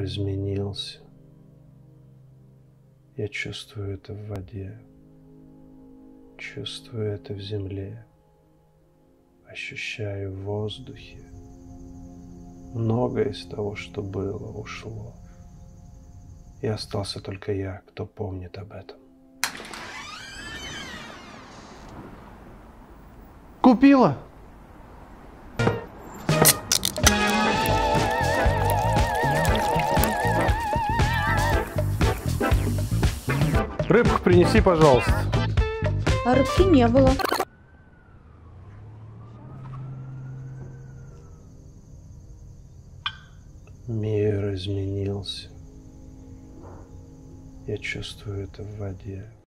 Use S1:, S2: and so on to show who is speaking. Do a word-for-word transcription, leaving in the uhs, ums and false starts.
S1: Мир изменился. Я чувствую это в воде, чувствую это в земле, ощущаю в воздухе. Многое из того, что было, ушло. И остался только я, кто помнит об этом. Купила? Рыбку принеси, пожалуйста.
S2: А рыбки не было.
S1: Мир изменился. Я чувствую это в воде.